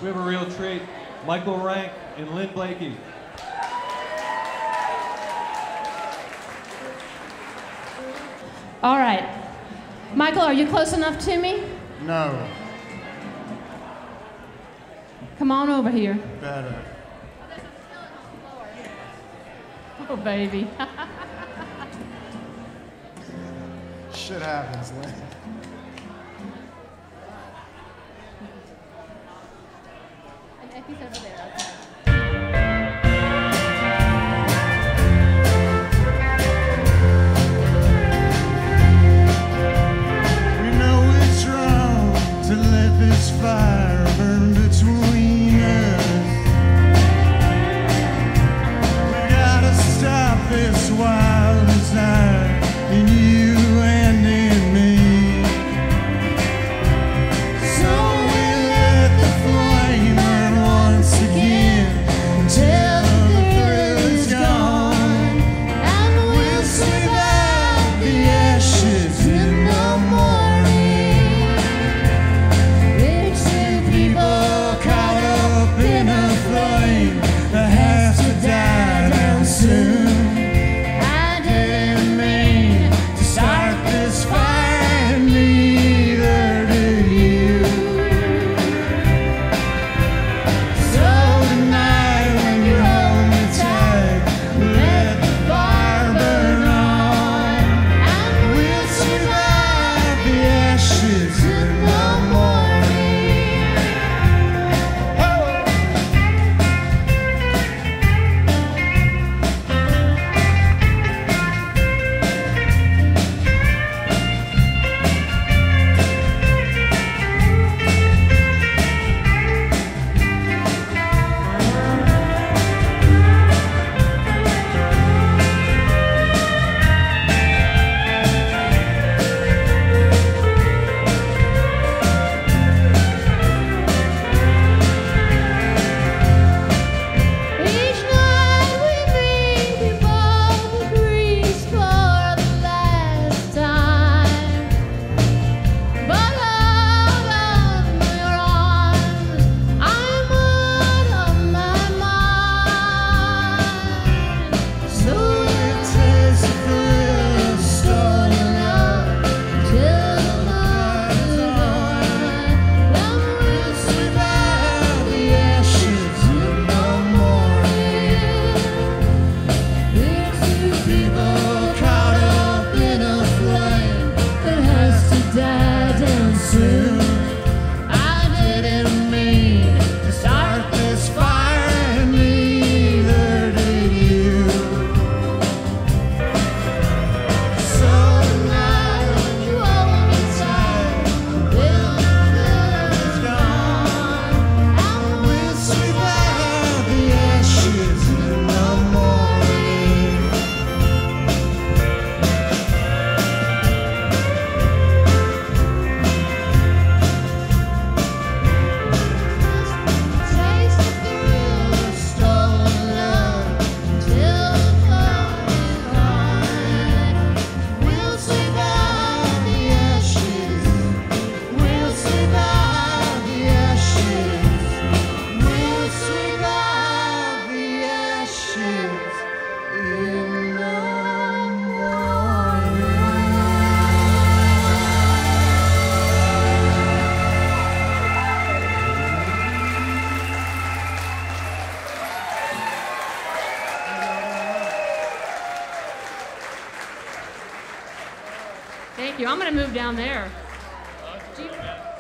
we have a real treat. Michael Rank and Lynn Blakey. All right. Michael, are you close enough to me? No. Come on over here. Better. Oh, baby. Shit happens, Lynn. And Effie's over there, okay. To let this fire burn between us. We gotta stop this wild desire in you and in me. So we let the flame burn once again until the thrill is gone, and we'll survive the ashes in the morning. Thank you. I'm going to move down there.